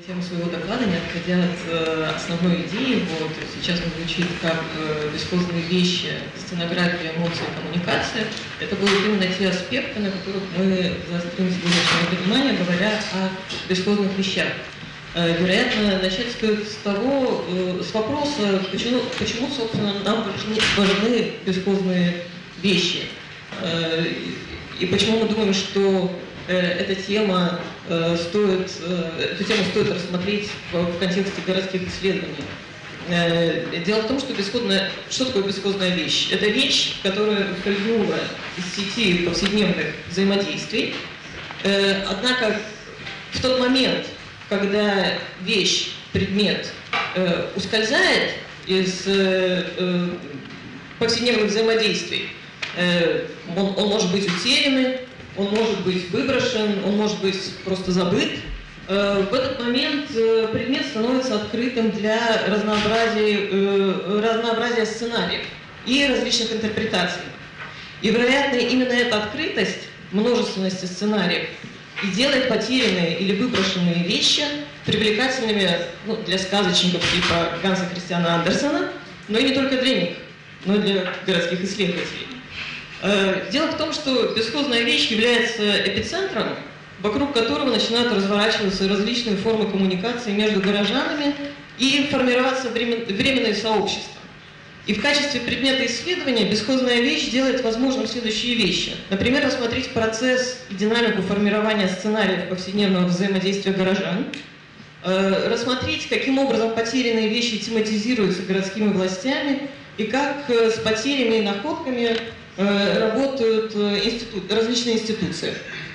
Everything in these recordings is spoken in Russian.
Тему своего доклада, не отходя от основной идеи, вот, сейчас он звучит как бесхозные вещи, сценография, эмоции, коммуникация. Это будут именно те аспекты, на которых мы заострим сегодняшнее внимание, говоря о бесхозных вещах. Вероятно, начать стоит с вопроса, почему, собственно, нам важны бесхозные вещи. И почему мы думаем, что эту тему стоит рассмотреть в контексте городских исследований. Дело в том, что что такое бесхозная вещь? Это вещь, которая ускользнула из сети повседневных взаимодействий. Однако в тот момент, когда вещь, предмет ускользает из повседневных взаимодействий, он может быть утерянный, он может быть выброшен, он может быть просто забыт. В этот момент предмет становится открытым для разнообразия сценариев и различных интерпретаций. И, вероятно, именно эта открытость множественности сценариев и делает потерянные или выброшенные вещи привлекательными для сказочников типа Ганса Христиана Андерсена, но и не только для них, но и для городских исследователей. Дело в том, что бесхозная вещь является эпицентром, вокруг которого начинают разворачиваться различные формы коммуникации между горожанами и формироваться временные сообщества. И в качестве предмета исследования бесхозная вещь делает возможным следующие вещи. Например, рассмотреть процесс и динамику формирования сценариев повседневного взаимодействия горожан, рассмотреть, каким образом потерянные вещи тематизируются городскими властями и как с потерями и находками работают различные институции.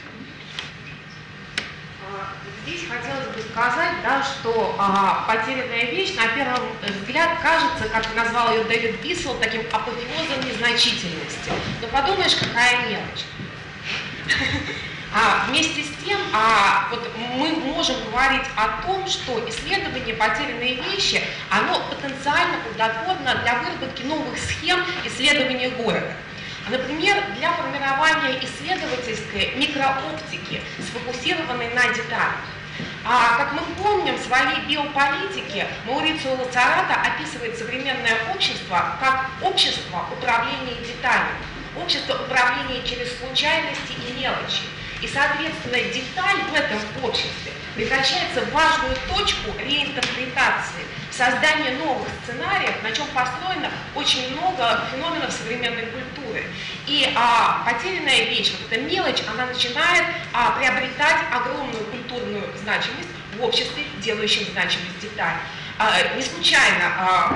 Здесь хотелось бы сказать, да, что потерянная вещь на первый взгляд кажется, как назвал ее Дэвид Бисел, таким апофеозом незначительности. Но подумаешь, какая мелочь. Вместе с тем, вот мы можем говорить о том, что исследование потерянной вещи, оно потенциально плодотворно для выработки новых схем исследования города. Например, для формирования исследовательской микрооптики, сфокусированной на деталях. Как мы помним, в своей биополитике Маурицио Лацарато описывает современное общество как общество управления деталями, общество управления через случайности и мелочи. И, соответственно, деталь в этом обществе превращается в важную точку реинтерпретации, создания новых сценариев, на чем построено очень много феноменов современной культуры. И потерянная вещь, вот эта мелочь, она начинает приобретать огромную культурную значимость в обществе, делающем значимость деталь. Не случайно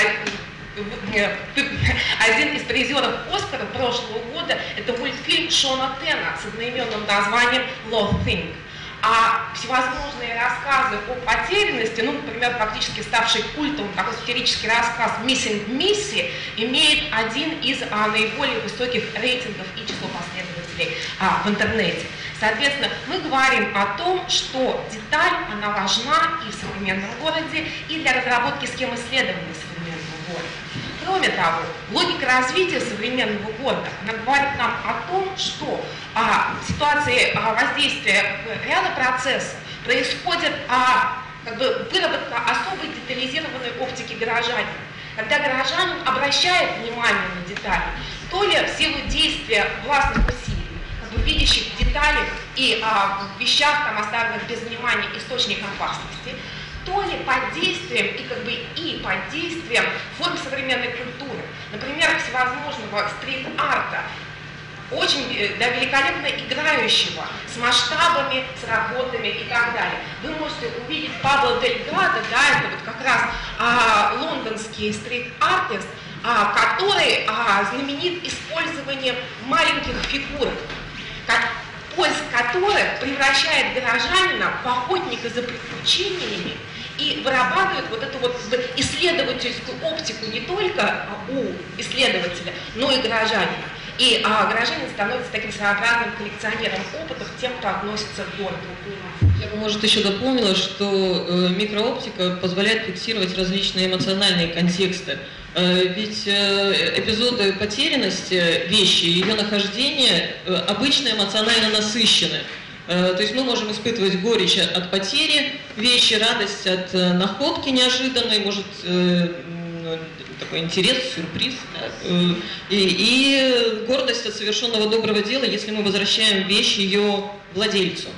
один из призеров Оскара прошлого года – это мультфильм Шона Тена с одноименным названием «Lost Thing». Всевозможные рассказы о потерянности, например, практически ставший культовым такой сатирический рассказ «Missing Missy» имеет один из наиболее высоких рейтингов и число последователей в интернете. Соответственно, мы говорим о том, что деталь, она важна и в современном городе, и для разработки схем исследования современного города. Кроме того, логика развития современного города, она говорит нам о том, что в ситуации воздействия ряда процессов происходит выработка особой детализированной оптики горожанина. Когда горожанин обращает внимание на детали, то ли в силу действия властных усилий, видящих в деталях и в вещах, оставленных без внимания, источник опасности, то ли под действием и под действием форм современной культуры, например, всевозможного стрит-арта, очень великолепно играющего, с масштабами, с работами и так далее. Вы можете увидеть Пабло Дель Гадо, да, это вот как раз лондонский стрит-артист, который знаменит использованием маленьких фигурок, поиск которых превращает горожанина в охотника за приключениями и вырабатывает вот эту вот исследовательскую оптику не только у исследователя, но и горожанина. И горожанин становится таким своеобразным коллекционером опытов, тем, кто относится к городу. Я бы, может, еще дополнила, что микрооптика позволяет фиксировать различные эмоциональные контексты. Ведь эпизоды потерянности вещи, ее нахождение обычно эмоционально насыщены. То есть мы можем испытывать горечь от потери вещи, радость от находки неожиданной, может такой интерес, сюрприз, да? И гордость от совершенного доброго дела, если мы возвращаем вещь ее владельцу.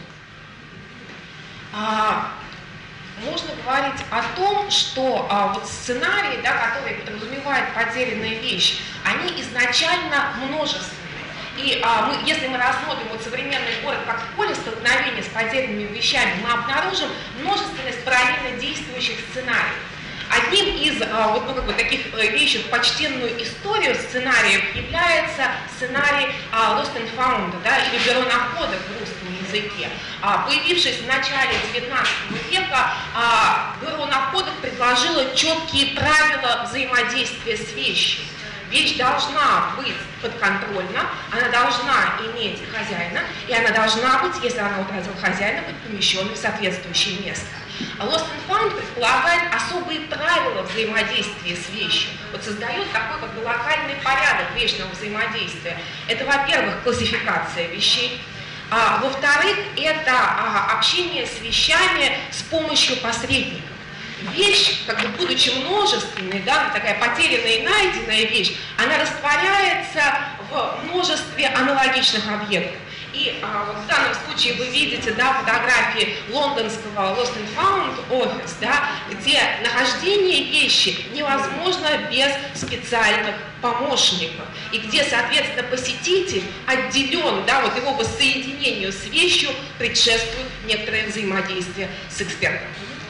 Можно говорить о том, что вот сценарии, да, которые подразумевают потерянные вещи, они изначально множественные. И если мы рассмотрим вот современный город как поле столкновения с потерянными вещами, мы обнаружим множественность параллельно действующих сценариев. Одним из таких вещей, почтенную историю сценариев является сценарий Lost and Found, да, или «Бюро находок» в русском языке. Появившись в начале XIX века, «Бюро находок» предложило четкие правила взаимодействия с вещью. Вещь должна быть подконтрольна, она должна иметь хозяина, и она должна быть, если она утратила хозяина, быть помещенной в соответствующее место. Lost and Found предполагает особые правила взаимодействия с вещью. Вот создает такой как бы локальный порядок вечного взаимодействия. Это, во-первых, классификация вещей. Во-вторых, это общение с вещами с помощью посредников. Вещь, как бы будучи множественной, да, такая потерянная и найденная вещь, она растворяется в множестве аналогичных объектов. И вот в данном случае вы видите, да, фотографии лондонского Lost and Found офис, да, где нахождение вещи невозможно без специальных помощников, и где, соответственно, посетитель отделен, да, вот его воссоединению с вещью предшествует некоторое взаимодействие с экспертом.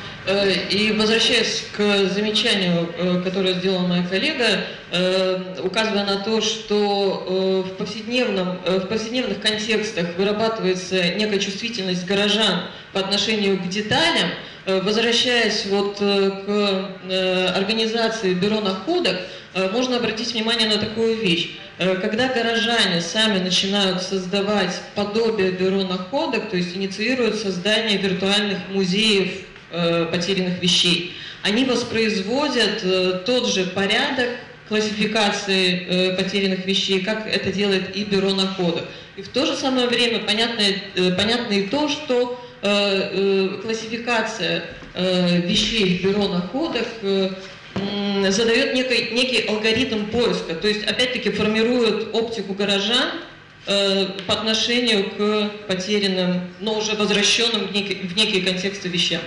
И возвращаясь к замечанию, которое сделала моя коллега, указывая на то, что в повседневных контекстах вырабатывается некая чувствительность горожан по отношению к деталям, возвращаясь вот к организации бюро находок, можно обратить внимание на такую вещь. Когда горожане сами начинают создавать подобие бюро находок, то есть инициируют создание виртуальных музеев потерянных вещей, они воспроизводят тот же порядок классификации потерянных вещей, как это делает и бюро находок. И в то же самое время понятно и то, что классификация вещей в бюро находок задает некий алгоритм поиска, то есть опять-таки формирует оптику горожан по отношению к потерянным, но уже возвращенным в некие контексты вещам.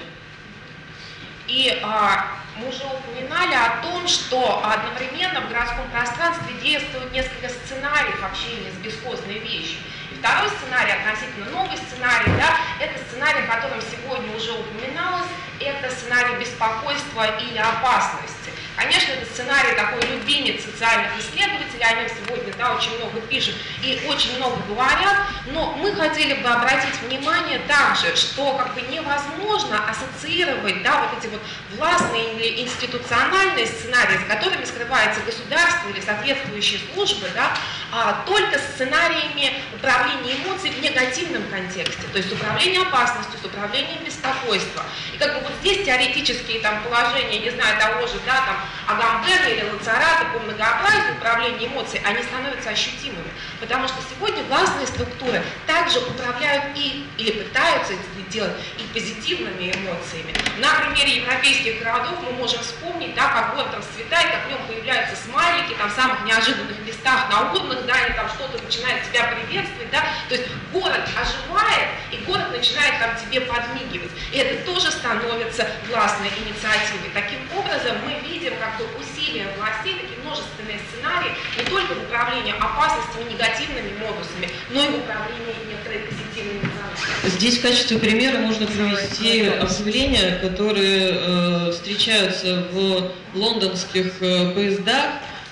И мы уже упоминали о том, что одновременно в городском пространстве действует несколько сценариев общения с бесхозной вещью. И второй сценарий, относительно новый сценарий, да, это сценарий, о котором сегодня уже упоминалось, это сценарий беспокойства или опасности. Конечно, это сценарий такой любимец социальных исследователей, о нем сегодня, да, очень много пишут и очень много говорят, но мы хотели бы обратить внимание также, что как бы невозможно ассоциировать, да, вот эти вот властные или институциональные сценарии, за которыми скрывается государство или соответствующие службы, да, только с сценариями управления эмоциями в негативном контексте, то есть управление опасностью, с управлением беспокойства. И как бы вот здесь теоретические там положения, не знаю, того же, да, там, Агамбена или Лацарата по многообразию управления эмоций, они становятся ощутимыми. Потому что сегодня властные структуры также управляют или пытаются это делать и позитивными эмоциями. На примере европейских городов мы можем вспомнить, да, как город расцветает, как в нем появляются смайлики, там в самых неожиданных местах, на угодных зданиях там что-то начинает тебя приветствовать, да, то есть город оживает, и город начинает там тебе подмигивать. И это тоже становится властной инициативой. Таким образом, мы видим как бы усилия властей, такие множественные сценарии, не только в управлении опасностями, негативными модусами, но и в управлении некоторыми позитивными зонами. Здесь в качестве примера можно привести объявления, которые встречаются в лондонских поездах,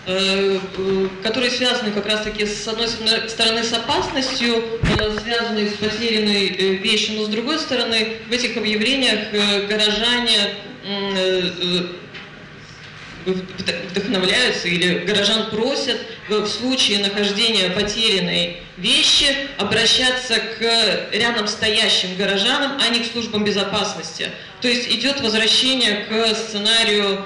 которые связаны как раз-таки с одной стороны с опасностью, связанной с потерянной вещью, но с другой стороны в этих объявлениях горожане вдохновляются или горожан просят в случае нахождения потерянной вещи обращаться к рядом стоящим горожанам, а не к службам безопасности. То есть идет возвращение к сценарию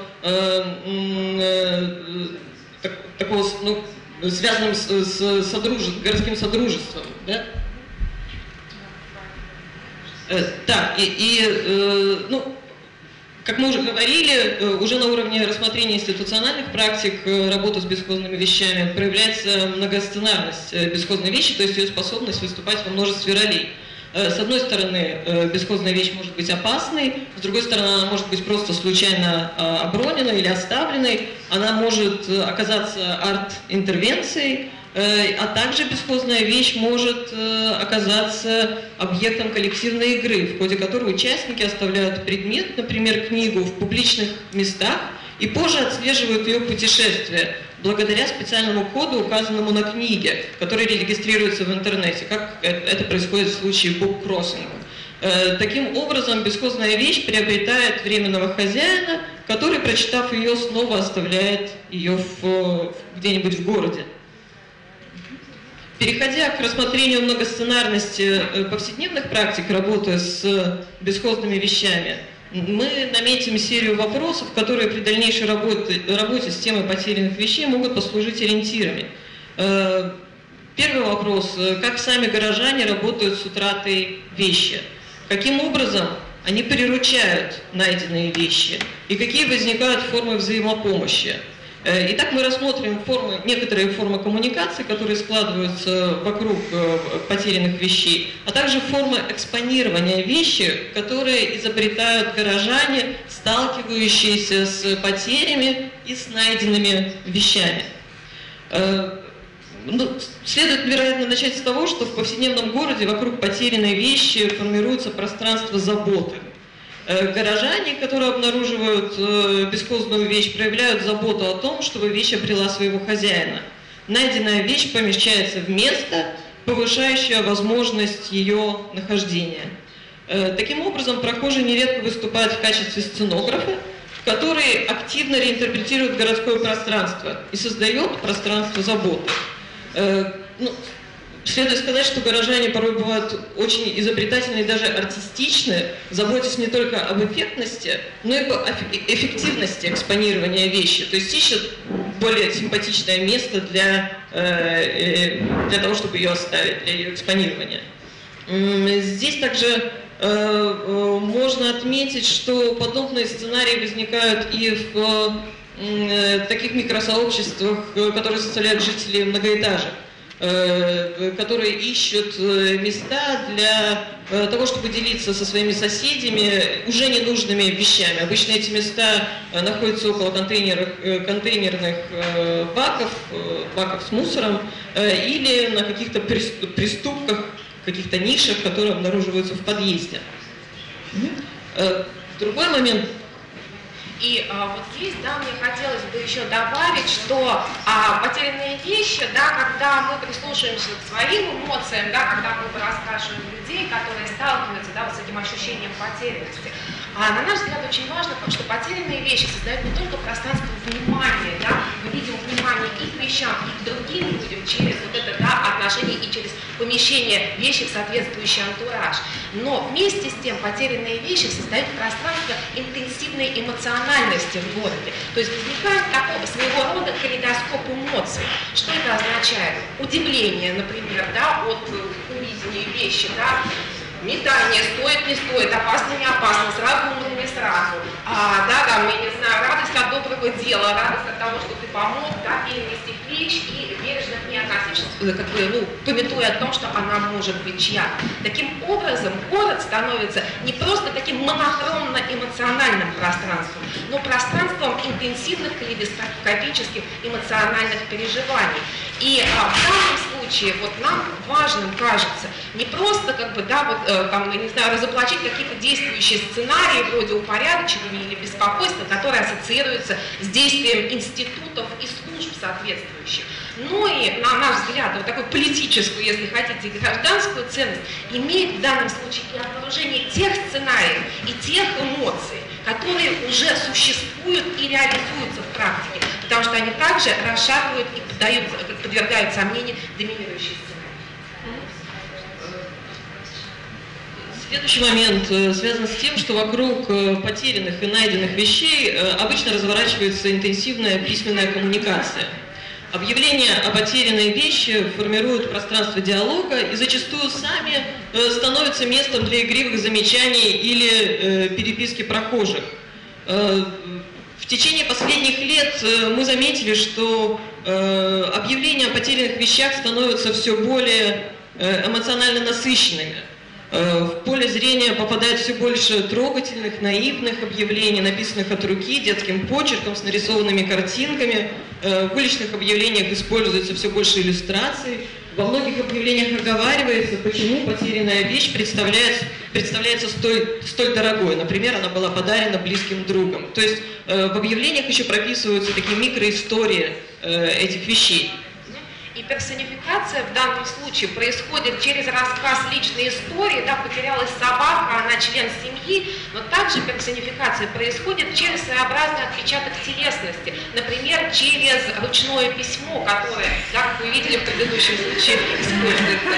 такого, ну, связанным с городским содружеством, да? Да, ну, как мы уже говорили, уже на уровне рассмотрения институциональных практик работы с бесхозными вещами проявляется многосценарность бесхозной вещи, то есть ее способность выступать во множестве ролей. С одной стороны, бесхозная вещь может быть опасной, с другой стороны, она может быть просто случайно оброненной или оставленной, она может оказаться арт-интервенцией, а также бесхозная вещь может оказаться объектом коллективной игры, в ходе которой участники оставляют предмет, например, книгу, в публичных местах и позже отслеживают ее путешествие благодаря специальному коду, указанному на книге, который регистрируется в интернете, как это происходит в случае буккроссинга. Таким образом, бесхозная вещь приобретает временного хозяина, который, прочитав ее, снова оставляет ее где-нибудь в городе. Переходя к рассмотрению многосценарности повседневных практик работы с бесхозными вещами, мы наметим серию вопросов, которые при дальнейшей работе с темой потерянных вещей могут послужить ориентирами. Первый вопрос. Как сами горожане работают с утратой вещи? Каким образом они приручают найденные вещи? И какие возникают формы взаимопомощи? Итак, мы рассмотрим некоторые формы коммуникации, которые складываются вокруг потерянных вещей, а также формы экспонирования вещи, которые изобретают горожане, сталкивающиеся с потерями и с найденными вещами. Следует, вероятно, начать с того, что в повседневном городе вокруг потерянной вещи формируется пространство заботы. Горожане, которые обнаруживают бесхозную вещь, проявляют заботу о том, чтобы вещь обрела своего хозяина. Найденная вещь помещается в место, повышающее возможность ее нахождения. Таким образом, прохожие нередко выступают в качестве сценографа, который активно реинтерпретирует городское пространство и создает пространство заботы. Следует сказать, что горожане порой бывают очень изобретательны и даже артистичны, заботясь не только об эффектности, но и об эффективности экспонирования вещи. То есть ищут более симпатичное место для того, чтобы ее оставить, для ее экспонирования. Здесь также можно отметить, что подобные сценарии возникают и в таких микросообществах, которые составляют жители многоэтажек, которые ищут места для того, чтобы делиться со своими соседями уже ненужными вещами. Обычно эти места находятся около контейнерных баков с мусором или на каких-то приступках, каких-то нишах, которые обнаруживаются в подъезде. Другой момент. И вот здесь, да, мне хотелось бы еще добавить, что потерянные вещи, да, когда мы прислушиваемся к своим эмоциям, да, когда мы расспрашиваем людей, которые сталкиваются, да, вот с этим ощущением потерянности, на наш взгляд очень важно, потому что потерянные вещи создают не только пространство внимания, да, мы видим внимание и к вещам, и к другим людям через вот это, да, отношение и через помещение вещи в соответствующий антураж. Но вместе с тем потерянные вещи создают пространство интенсивной эмоциональности в городе. То есть возникает такого своего рода калейдоскоп эмоций. Что это означает? Удивление, например, да, от увидения вещи, да, метание, стоит, не стоит, опасно, не опасно, сразу умер, не сразу. Да, там, я не знаю, радость от доброго дела, радость от того, что ты помог, да, перенести вещь и бережно к ней относишься, как бы, памятуя о том, что она может быть чья. Таким образом, город становится не просто таким монохромно-эмоциональным пространством, но пространством интенсивных калейдоскопических эмоциональных переживаний. И в данном случае вот нам важным кажется не просто как бы, да, вот, там, не знаю, разоблачить какие-то действующие сценарии вроде упорядочивания или беспокойства, которые ассоциируются с действием институтов и служб соответствующих. Но и, на наш взгляд, вот такую политическую, если хотите, гражданскую ценность имеет в данном случае и обнаружение тех сценариев и тех эмоций, которые уже существуют и реализуются в практике, потому что они также расшатывают и подвергают сомнению доминирующие сценарии. Следующий момент связан с тем, что вокруг потерянных и найденных вещей обычно разворачивается интенсивная письменная коммуникация. Объявления о потерянной вещи формируют пространство диалога и зачастую сами становятся местом для игривых замечаний или переписки прохожих. В течение последних лет мы заметили, что объявления о потерянных вещах становятся все более эмоционально насыщенными. В поле зрения попадает все больше трогательных, наивных объявлений, написанных от руки, детским почерком, с нарисованными картинками. В уличных объявлениях используется все больше иллюстраций. Во многих объявлениях оговаривается, почему потерянная вещь представляется столь дорогой. Например, она была подарена близким другом. То есть в объявлениях еще прописываются такие микроистории этих вещей. И персонификация в данном случае происходит через рассказ личной истории, да, потерялась собака, она член семьи, но также персонификация происходит через своеобразный отпечаток телесности, например, через ручное письмо, которое, да, как вы видели в предыдущем случае, используется.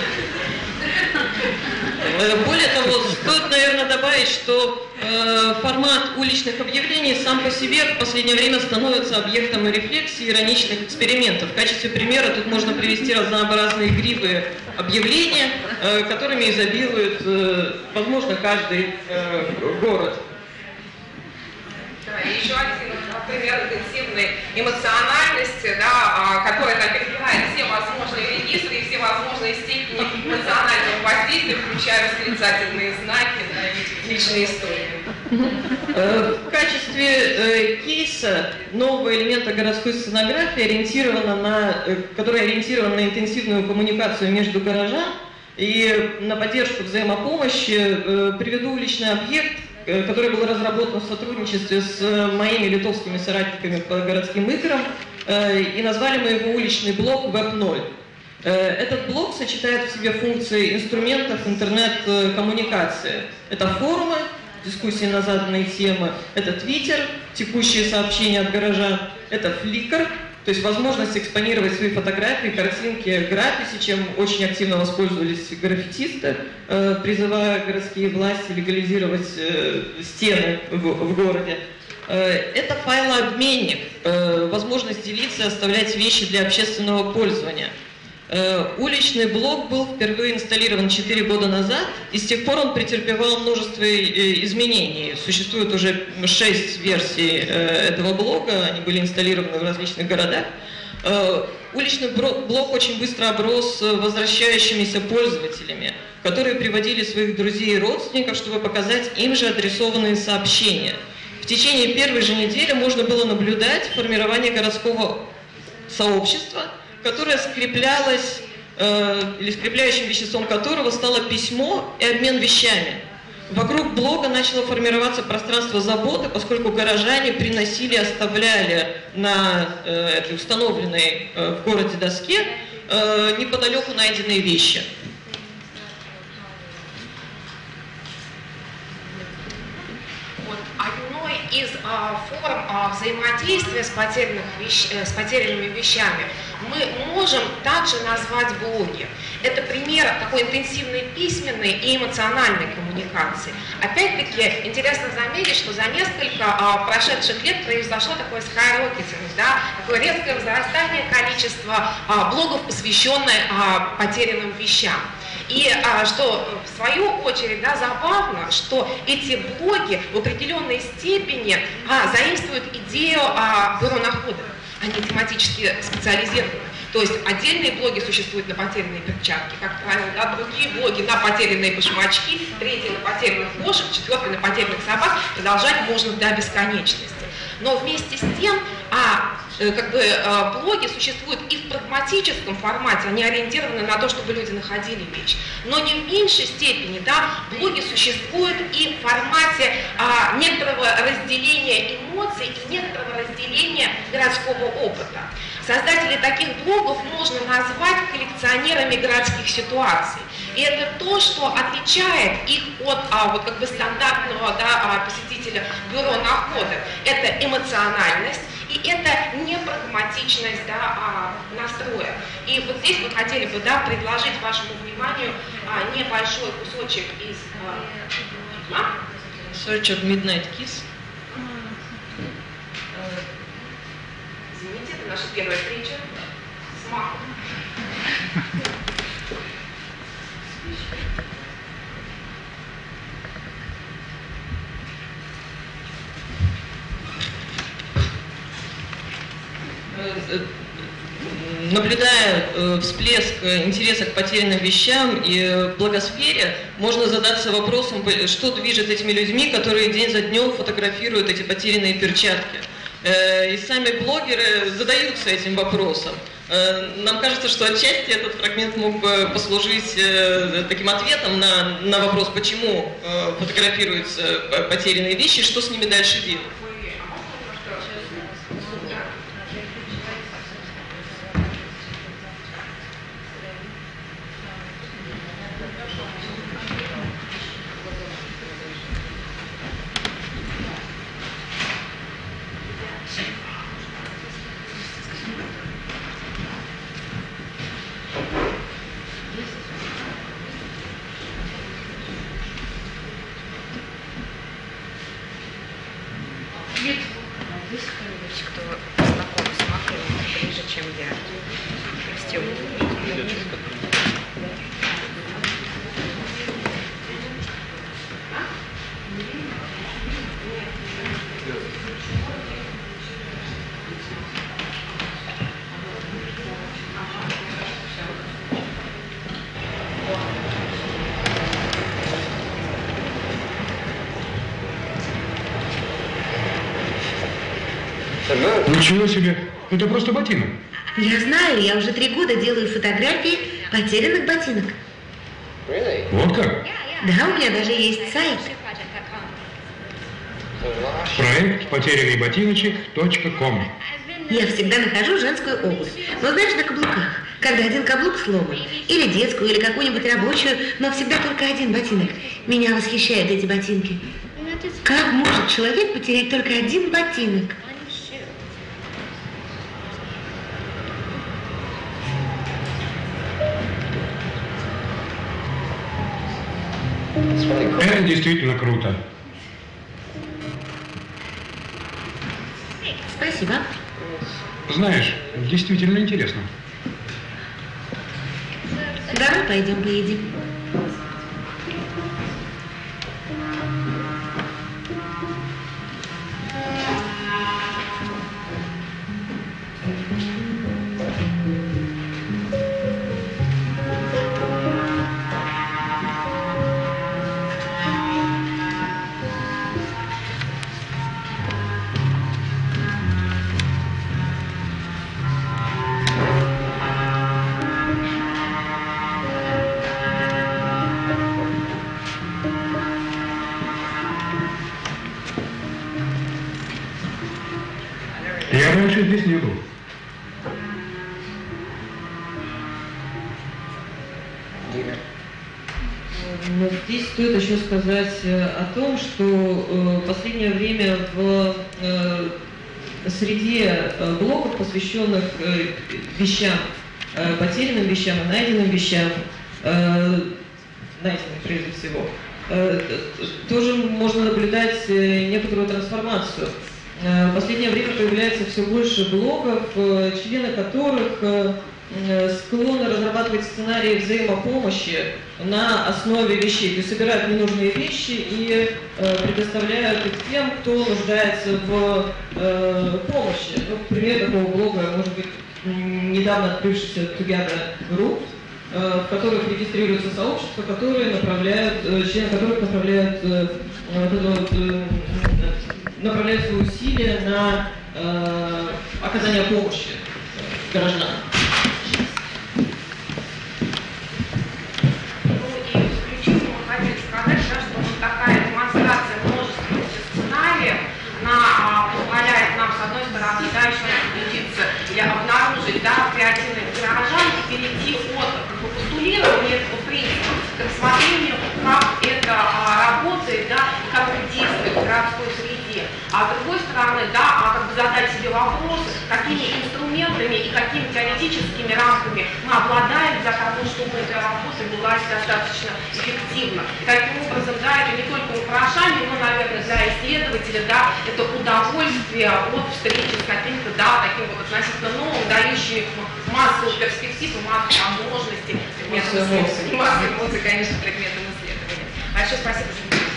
Более того, стоит, наверное, добавить, что формат уличных объявлений сам по себе в последнее время становится объектом рефлексии и ироничных экспериментов. В качестве примера тут можно привести разнообразные игривые объявления, которыми изобилует, возможно, каждый город. Да, и еще один пример интенсивной эмоциональности, да, которая перебирает все возможные регистры и все возможные степени эмоционального воздействия, включая восклицательные знаки, да, и личные истории. В качестве кейса нового элемента городской сценографии, который ориентирован на интенсивную коммуникацию между горожан и на поддержку взаимопомощи, приведу уличный объект, который был разработан в сотрудничестве с моими литовскими соратниками по городским играм, и назвали мы его уличный блок Web 0. Этот блок сочетает в себе функции инструментов интернет-коммуникации. Это форумы, дискуссии на заданные темы, это Twitter, текущие сообщения от горожан, это Flickr, то есть возможность экспонировать свои фотографии, картинки, граффити, чем очень активно воспользовались граффитисты, призывая городские власти легализировать стены в городе. Это файлообменник, возможность делиться и оставлять вещи для общественного пользования. Уличный блок был впервые инсталлирован 4 года назад, и с тех пор он претерпевал множество изменений. Существует уже 6 версий этого блока, они были инсталлированы в различных городах. Уличный блок очень быстро оброс возвращающимися пользователями, которые приводили своих друзей и родственников, чтобы показать им же адресованные сообщения. В течение первой же недели можно было наблюдать формирование городского сообщества, которое скреплялось, или скрепляющим веществом которого стало письмо и обмен вещами. Вокруг блога начало формироваться пространство заботы, поскольку горожане приносили, оставляли на этой установленной в городе доске неподалеку найденные вещи. Одной из форм взаимодействия с потерянными вещами мы можем также назвать блоги. Это пример такой интенсивной письменной и эмоциональной коммуникации. Опять-таки, интересно заметить, что за несколько прошедших лет произошло такое skyrocketing, да, такое резкое возрастание количества блогов, посвященных потерянным вещам. И что в свою очередь, да, забавно, что эти блоги в определенной степени заимствуют идею бюро находок. Они тематически специализированы. То есть отдельные блоги существуют на потерянные перчатки, как правило, да, другие блоги на потерянные башмачки, третий на потерянных кошек, четвертый на потерянных собак. Продолжать можно до бесконечности. Но вместе с тем, блоги существуют и в прагматическом формате, они ориентированы на то, чтобы люди находили вещь. Но не в меньшей степени, да, блоги существуют и в формате некоторого разделения эмоций и некоторого разделения городского опыта. Создатели таких блогов можно назвать коллекционерами городских ситуаций. И это то, что отличает их от стандартного, да, посетителя бюро находок. Это эмоциональность и это непрагматичность, да, настроя. И вот здесь мы хотели бы, да, предложить вашему вниманию небольшой кусочек из Search of Midnight Kiss. Извините, это наша первая встреча с Маком. Наблюдая всплеск интереса к потерянным вещам и благосфере, можно задаться вопросом, что движет этими людьми, которые день за днем фотографируют эти потерянные перчатки. И сами блогеры задаются этим вопросом. Нам кажется, что отчасти этот фрагмент мог бы послужить таким ответом на вопрос, почему фотографируются потерянные вещи, что с ними дальше делать. Есть кто-нибудь, кто знаком с Маком ближе, чем я? Прости. Ничего себе, это просто ботинок. Я знаю, я уже 3 года делаю фотографии потерянных ботинок. Вот как? Да, у меня даже есть сайт. Проект потерянныйботиночек.com. Я всегда нахожу женскую обувь. Но знаешь, на каблуках. Когда один каблук сломан. Или детскую, или какую-нибудь рабочую, но всегда только один ботинок. Меня восхищают эти ботинки. Как может человек потерять только один ботинок? Это действительно круто. Спасибо. Знаешь, действительно интересно. Давай пойдем поедим. Я раньше здесь не был. Но здесь стоит еще сказать о том, что в последнее время в среде блогов, посвященных вещам, потерянным вещам и найденным вещам, найденным прежде всего, тоже можно наблюдать некоторую трансформацию. В последнее время появляется все больше блогов, члены которых склонны разрабатывать сценарии взаимопомощи на основе вещей. То есть собирают ненужные вещи и предоставляют их тем, кто нуждается в помощи. Ну, пример такого блога может быть недавно открывшийся Together.ru, в которых регистрируются сообщества, которые направляют, члены которых направляют свои усилия на оказание помощи гражданам. Да, еще раз убедиться или обнаружить, да, креативных горожан и перейти от постулирования этого принципа к рассмотрению, как это работает, да, и как это действует в городской среде. А с другой стороны, да, как бы задать себе вопрос, какими инструментами и какими теоретическими рамками мы обладаем для того, чтобы эта работа была достаточно эффективна. И таким образом, да, это не только украшание, но, наверное, для исследователя, да, это удовольствие удовольствие от встречи с каким-то, да, таким вот относительно новым, дающим массу перспектив и массу возможностей предметом исследования. Массу эмоций, конечно, предметом исследования. Большое спасибо за внимание.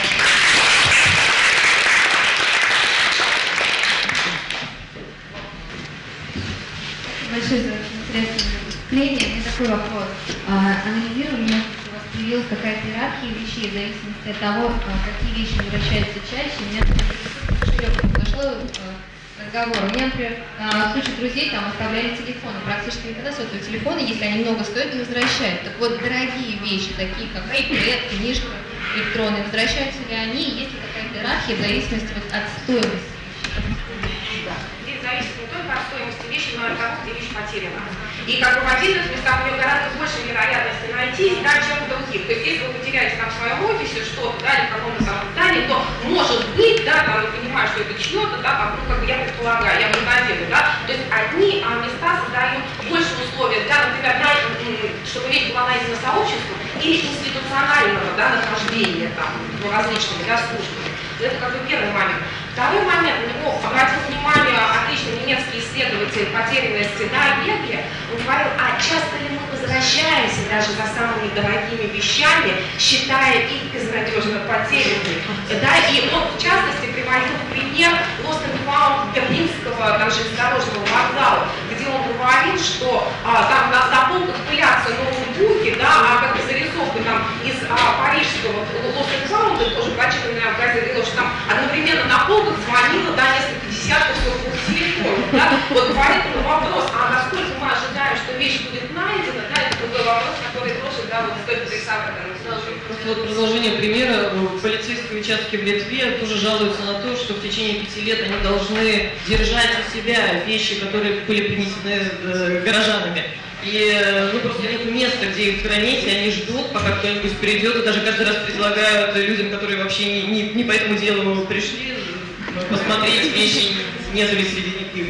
Большое за интересное выступление. У меня такой вопрос. Анализируя, у вас появилась какая-то иерархия вещей в зависимости от того, какие вещи возвращаются чаще. У меня дошло разговор. У меня, например, в случае друзей там оставляли телефоны. Практически никогда сотовые телефоны, если они много стоят, не возвращают. Так вот, дорогие вещи, такие как iPad, книжка электронная, возвращаются ли они? Есть ли какая-то иерархия в зависимости вот от стоимости? Здесь зависит не только от стоимости вещи, но и от того, где вещь потеряна. И как бы в отдельных местах у нее гораздо больше вероятности найти, да, чем в других. То есть если вы потеряете там в своем офисе что-то, да, или в каком-то самом здании, то может быть, да, там, я понимаю, что это чье-то, да, там, ну, как бы я предполагаю, я фантазирую, да, то есть одни места создают больше условий, да, например, чтобы вещь была найдена сообществом или институционального, да, нахождения там, ну, различными, да, службами. Это как бы первый момент. Второй момент, на него обратил внимание отличный немецкий исследователь потерянности, да, Бергли. Он говорил, а часто ли мы возвращаемся даже за самыми дорогими вещами, считая их безнадежно потерянными. Да, и он в частности приводил пример Лост-энд-Фаунд берлинского там, железнодорожного вокзала, где он говорил, что там на полках пылятся ноутбуки, да, а как бы зарисовка там из парижского Лост-энд-Фаунда, тоже прочитанная в газете, говорила, что там одновременно на полках звонило, да, несколько десятков сотовых телефонов, да. Вот поэтому вопрос, а насколько мы ожидаем, что вещь будет найдена, да, это другой вопрос, который тоже, да, вот стоит рисовать. Просто вот продолжение примера. Полицейские участки в Литве тоже жалуются на то, что в течение 5 лет они должны держать у себя вещи, которые были принесены горожанами. И ну, просто нет места, где их хранить, и они ждут, пока кто-нибудь придет, и даже каждый раз предлагают людям, которые вообще не по этому делу пришли, посмотреть вещи, нету ли среди них.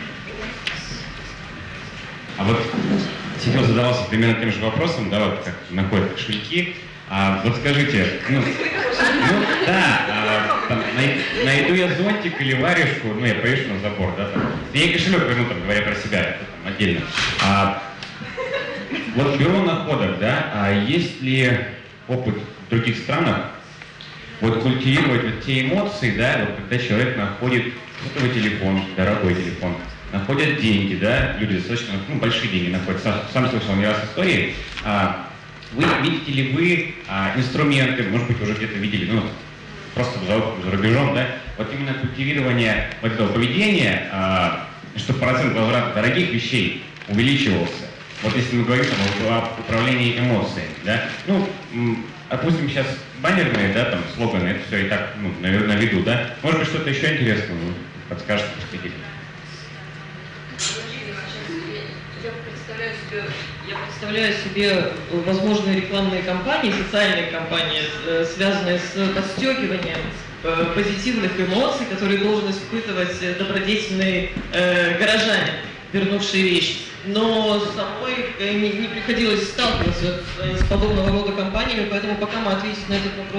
А вот сейчас задавался примерно тем же вопросом, да, вот как находят кошельки. Вот скажите, там, найду я зонтик или варежку, ну я повешу на забор, да, там. Я и кошелек возьму, там, говоря про себя, это там отдельно. Вот бюро находок, да, есть ли опыт в других странах вот культивировать вот те эмоции, да, вот когда человек находит сотовый телефон, дорогой телефон, находят деньги, да, люди достаточно, ну, большие деньги находят. Сам слышал не раз истории. Вы видите ли вы инструменты, может быть, уже где-то видели, ну, просто за рубежом, да, вот именно культивирование вот этого поведения, чтобы процент возврата дорогих вещей увеличивался. Вот если мы говорим там, об управлении эмоциями, да, ну, опустим сейчас баннерные, да, там, слоганы, это все и так, ну, на виду, да, может быть, что-то еще интересное, вы подскажете, посвятите. Я представляю себе возможные рекламные кампании, социальные кампании, связанные с подстегиванием позитивных эмоций, которые должен испытывать добродетельный горожанин, вернувший вещь. Но самой не приходилось сталкиваться с подобного рода кампаниями, поэтому пока мы ответить на этот вопрос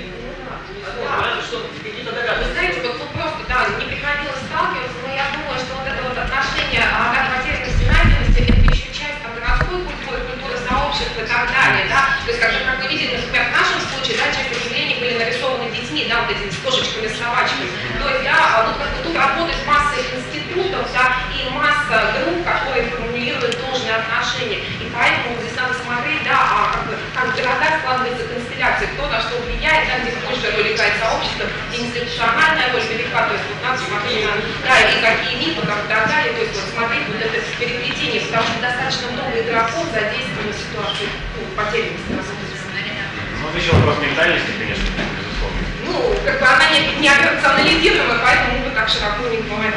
Вы знаете, вот просто, да, не приходилось сталкиваться, но я думаю, что вот это вот отношение к потерянности, найденности, это еще часть там, городской культуры, культуры сообщества и так далее, да. То есть, как вы видели, например, в нашем случае, да, часть объявлений были нарисованы детьми, да, вот этими с кошечками, с собачками. То есть, да, вот как бы тут работает масса институтов, да, и масса групп, которые формулируют должное отношение. И поэтому здесь надо смотреть, да, как в городах складывается констелляция, кто на что влияет, да, где больше роль играет сообщество, где институциональная роль велика, то есть вот надо смотреть на, да, и какие мифы, как и так далее, то есть вот смотреть вот это переплетение, потому что достаточно много игроков задействовано в ситуации потерянности. Ну, еще вопрос ментальности, конечно, безусловно. Ну, как бы она не операционализируема, поэтому мы так широко не говорим.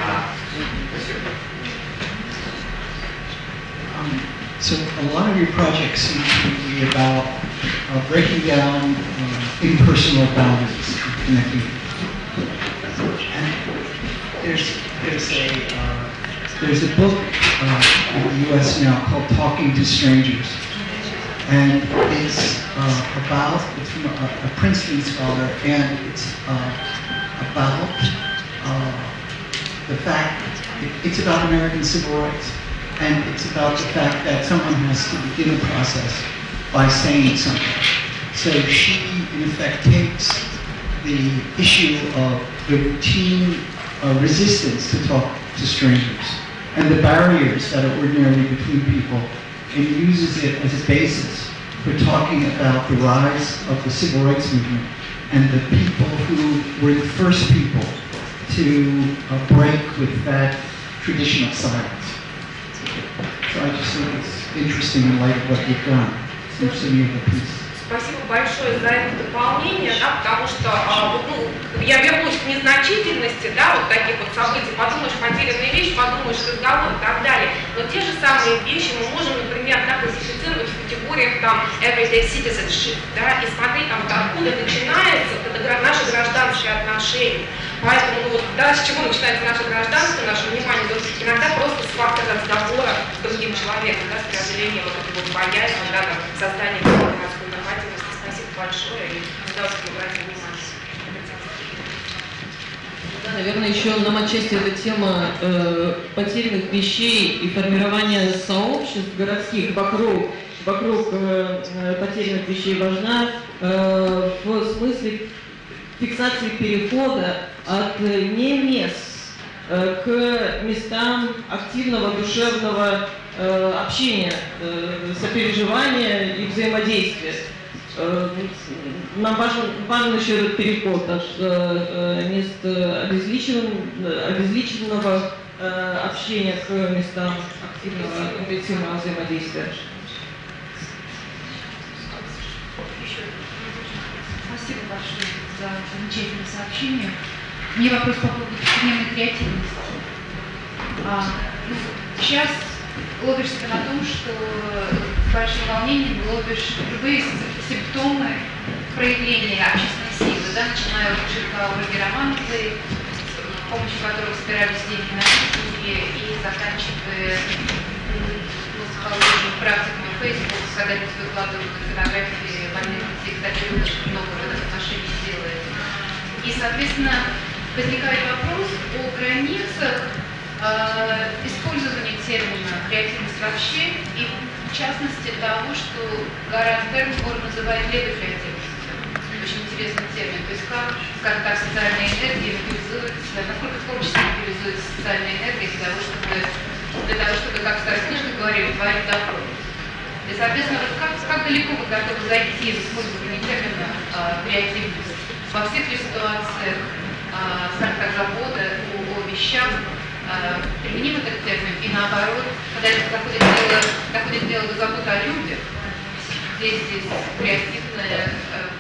So a lot of your projects seem to be about breaking down impersonal boundaries, connecting. And there's a book in the U.S. now called Talking to Strangers, and it's from a Princeton scholar, and it's about the fact, it's about American civil rights. And it's about the fact that someone has to begin a process by saying something. So she, in effect, takes the issue of the routine resistance to talk to strangers and the barriers that are ordinarily between people and uses it as a basis for talking about the rise of the civil rights movement and the people who were the first people to break with that tradition of silence. So I just think it's interesting in light of what you've done. Seems to me of a piece. Спасибо большое за это дополнение, да, потому что я вернусь к незначительности, да, вот таких вот событий, подумаешь, потерянная вещь, подумаешь, разговор и так далее. Но те же самые вещи мы можем, например, да, классифицировать в категориях там everyday citizenship, да, и смотреть там, откуда начинается наши гражданские отношения. Поэтому вот, да, с чего начинается наше гражданство, наше внимание, то иногда просто с факта разговора с другим человеком, да, с преодоления вот этой вот боязни, да, там, создания городской нормативности. Спасибо большое и удалось обратить внимание. Да, наверное, еще нам отчасти эта тема потерянных вещей и формирования сообществ городских вокруг потерянных вещей важна в смысле фиксации перехода от не мест к местам активного душевного общения, сопереживания и взаимодействия. Нам важен еще этот переход от мест обезличенного общения к местам активного интенсивного взаимодействия. Спасибо большое за замечательное сообщение. Мне вопрос по поводу повседневной креативности. Сейчас ловишь себя на том, что с большим волнением ловишь любые симптомы проявления общественной силы, да, начиная от Жирка Ольги Романовой, с помощью которого собирались деньги на митинги, и заканчивая положенными практиками в Facebook, когда люди выкладывают фотографии больных детей, кстати, очень много в этом отношении делает. И, соответственно, возникает вопрос о границах использования термина креативность вообще, и в частности того, что Гарант Бернборн называет лего-креативностью. Очень интересный термин. То есть как, скажем так, социальная энергия мобилизуется, насколько в том числе мобилизуется социальная энергия для того, чтобы, как в старой книжке говорили, творить добро. И, соответственно, как далеко вы готовы зайти в использование термина креативность во всех ли ситуациях, скажем так, забота о вещах, применим этот термин, и наоборот, когда доходит дело до заботы о людях, здесь креативная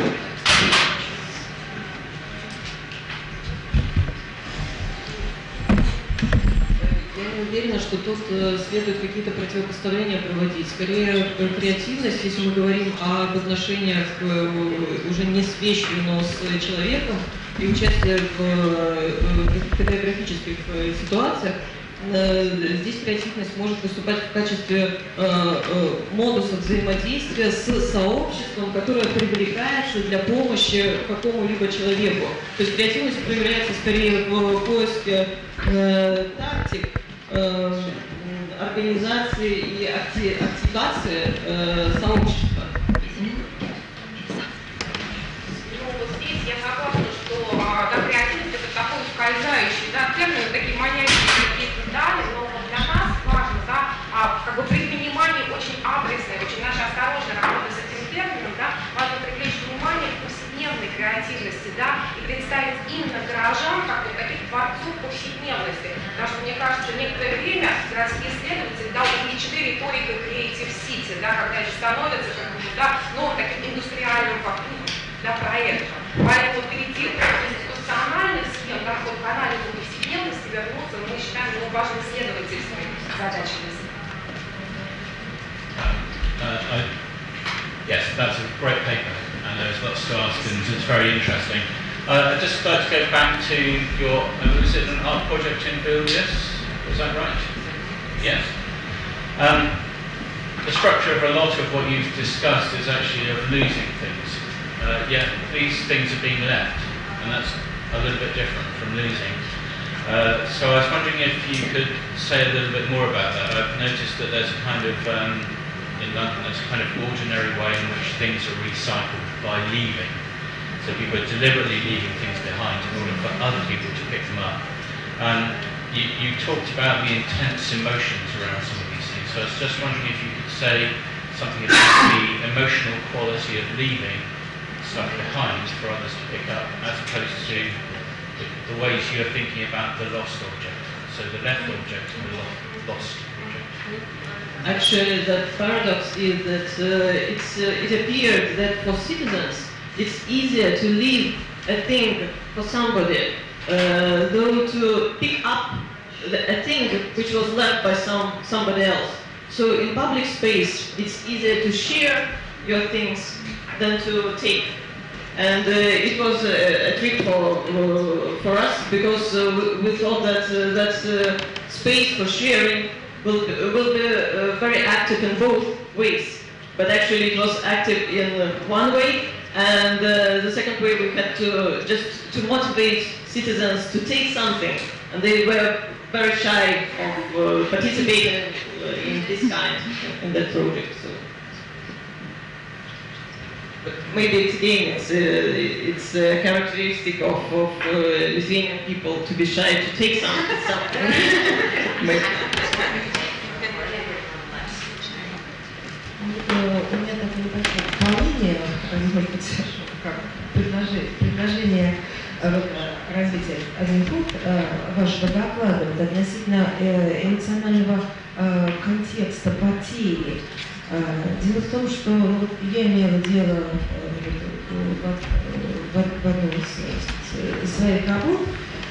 Я не уверена, что тут следует какие-то противопоставления проводить. Скорее, креативность, если мы говорим об отношениях уже не с вещью, но с человеком, и участие в хореографических ситуациях, здесь креативность может выступать в качестве модуса взаимодействия с сообществом, которое привлекается для помощи какому-либо человеку. То есть креативность проявляется скорее в поиске тактик, организации и активации сообщества. Я согласна, что креативность это такой ускользающий термин, такие манящие какие-то дали, но для нас важно, как бы при понимании очень адресной, очень нашей осторожной работы с этим термином, важно привлечь внимание к повседневной креативности, и представить именно горожан как вот таких творцов повседневности. Потому что, мне кажется, некоторое время городские исследователи увеличили риторикой Creative City, когда это становится новым таким индустриальным проектом. Поэтому перейти от институциональных схем к анализу повседневности вернуться, мы считаем его важной исследовательской задачей. Yes, that's a great paper, and there's lots to ask, and it's very interesting. I'd just like to go back to your, was it an art project in Vilnius? Was that right? Yes. The structure of a lot of what you've discussed is actually of losing things. Yet these things are being left, and that's a little bit different from losing. So I was wondering if you could say a little bit more about that. I've noticed that there's a kind of, in London, there's a kind of ordinary way in which things are recycled by leaving. So people are deliberately leaving things behind in order for other people to pick them up. You talked about the intense emotions around some of these things. So I was just wondering if you could say something about the emotional quality of leaving stuff behind for others to pick up, as opposed to the ways you're thinking about the lost object. So the left object and the lost object. Actually, the paradox is that it appears that for citizens it's easier to leave a thing for somebody than to pick up a thing which was left by somebody else. So in public space, it's easier to share your things than to take. And it was a trick for us, because we thought that space for sharing will be very active in both ways. But actually it was active in one way, and the second way we had to just to motivate citizens to take something, and they were very shy of participating in this kind, in that project. So. But maybe it's again, it's a characteristic of Lithuanian people to be shy to take something. У меня такое небольшое дополнение, может быть, как предложение развития один пункт вашего доклада относительно эмоционального контекста потери. Дело в том, что я имела дело в одной из своих работ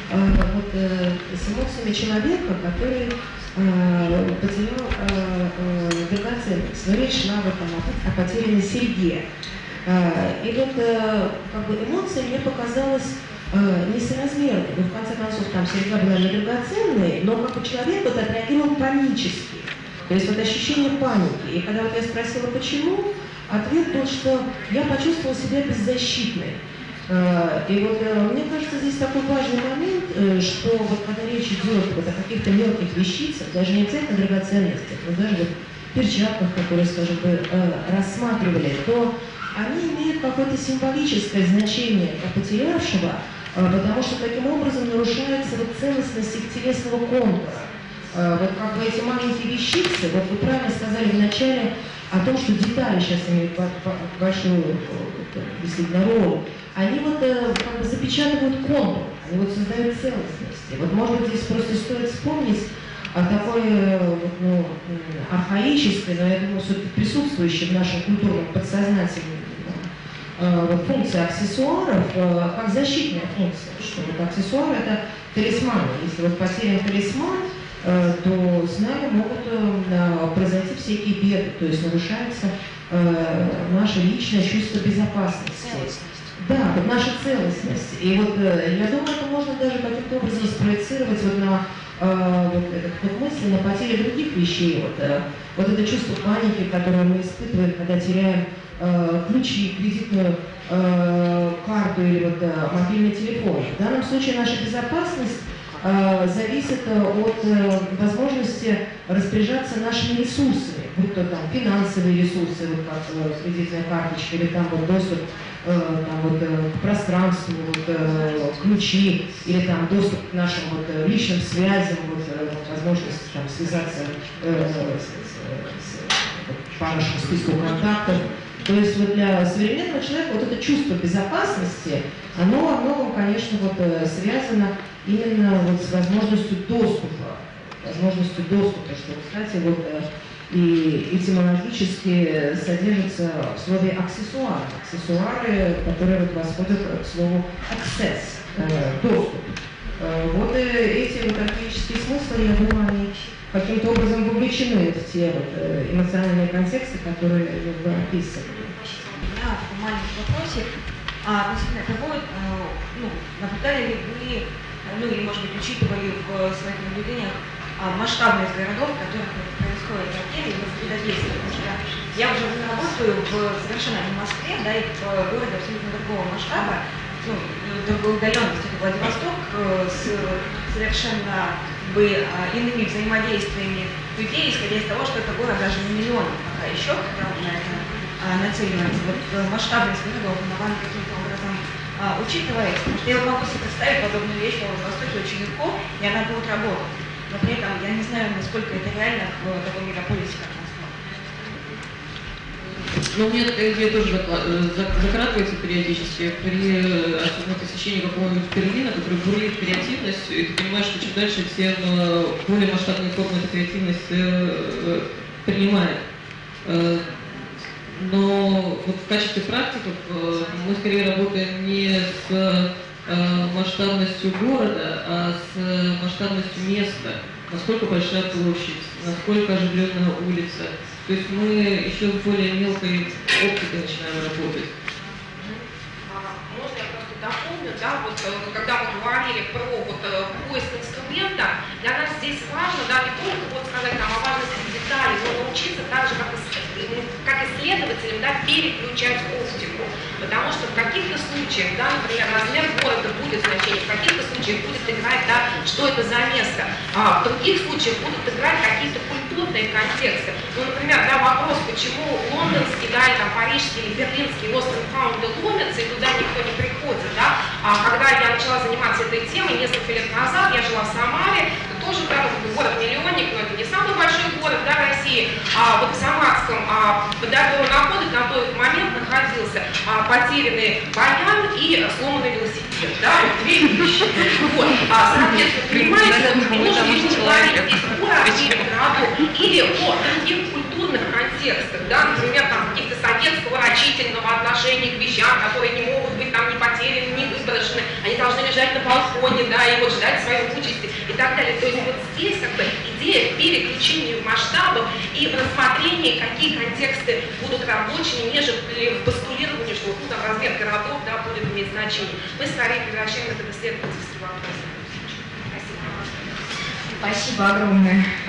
с эмоциями человека, который потерял драгоценность. Но речь шла о потерянной серьге. И как бы эмоция мне показалась несоразмерной. Но в конце концов там серьга была не драгоценной, но как бы человек отреагировал панически. То есть ощущение паники. И когда я спросила, почему, ответ был, что я почувствовала себя беззащитной. И мне кажется, здесь такой важный момент, что когда речь идет о каких-то мелких вещицах, даже не обязательно драгоценностях, но даже перчатках, которые, скажем, вы рассматривали, то они имеют какое-то символическое значение для потерявшего, потому что таким образом нарушается целостность их телесного контура. Как бы эти маленькие вещицы, вы правильно сказали вначале о том, что детали сейчас имеют большую действительно роль, они как бы запечатывают контур, они создают целостность. Может быть, здесь просто стоит вспомнить о такой архаической, но я думаю, присутствующей в нашем культурном подсознательном функции аксессуаров, как защитная функция, что аксессуар — это талисманы. Если потерян талисман, то с нами могут произойти всякие беды, то есть нарушается наше личное чувство безопасности. Да, наша целостность. И я думаю, это можно даже каким-то образом спроецировать на мысли, на потерю других вещей. Это чувство паники, которое мы испытываем, когда теряем ключи, кредитную карту или мобильный телефон. В данном случае наша безопасность зависит от возможности распоряжаться нашими ресурсами, будь то финансовые ресурсы, как кредитная карточка, или доступ к пространству, ключи, или доступ к нашим личным связям, возможность связаться по нашему списку контактов. То есть для современного человека это чувство безопасности, оно во многом, конечно, связано именно с возможностью доступа. Что, кстати, и этимологически содержится в слове аксессуар. Аксессуары, которые восходят к слову access, доступ. Эти архаические смыслы, я думаю, они каким-то образом вовлечены в те эмоциональные контексты, которые вы описывали. Да, такой маленький вопросик. Относительно того, наблюдали ли вы, или, может быть, учитывали в своих наблюдениях масштабность городов, в которых происходит трагедия, потому что я уже работаю совершенно не в Москве, и в городе абсолютно другого масштаба, другой удаленности, это Владивосток, с совершенно иными взаимодействиями людей, исходя из того, что это город даже не миллион пока еще, когда он на это нацеливается. Вот масштабность городов, она каким-то образом учитывается. Потому что я могу себе представить подобную вещь в Востоке очень легко, и она будет работать. Но при этом я не знаю, насколько это реально в таком мегаполисе, как Москва. Ну, у меня такая идея тоже закрадывается периодически при особенно посещении какого-нибудь Берлина, который бурлит креативностью, и ты понимаешь, что чем дальше, тем более масштабные формы эта креативность принимает. Но вот в качестве практиков мы скорее работаем не с масштабностью города, а с масштабностью места. Насколько большая площадь, насколько оживленная улица. То есть мы еще с более мелкой оптикой начинаем работать. Можно я просто дополню, да, вот когда мы говорили про поиск инструмента, для нас здесь важно, да, не только вот сказать нам о важности деталей, но научиться так же, как исследователям, да, переключать оптику. Потому что в каких-то случаях, да, например, размер города будет значение, в каких-то случаях будет играть, да, что это за место, а в других случаях будут играть какие-то культурные контексты. Ну, например, да, вопрос, почему лондонский, да, или там парижский, или берлинский остров Фаунда ломятся, и туда никто не приходит, да. А когда я начала заниматься этой темой несколько лет назад, я жила в Самаре, тоже, да, город-миллионник, но это не самый большой город, да, России, вот в Самарском, находит на тот момент находился потерянный баян и сломанный велосипед, да, вот две вещи. Вот, соответственно, понимаете, можно ли говорить здесь о развитии городов или о других культурных контекстах, да, например, там, каких-то советского рачительного отношения к вещам, которые не могут быть там не потеряны, не выброшены, они должны лежать на балконе, да, и вот ждать своей участи и так далее. То есть вот здесь как бы идея переключения масштабов и рассмотрения, какие контексты будут рабочими, нежели в постулировании, что ну, там размер городов, да, будет иметь значение. Мы скорее превращаем это в исследовательский вопрос. Спасибо. Спасибо огромное.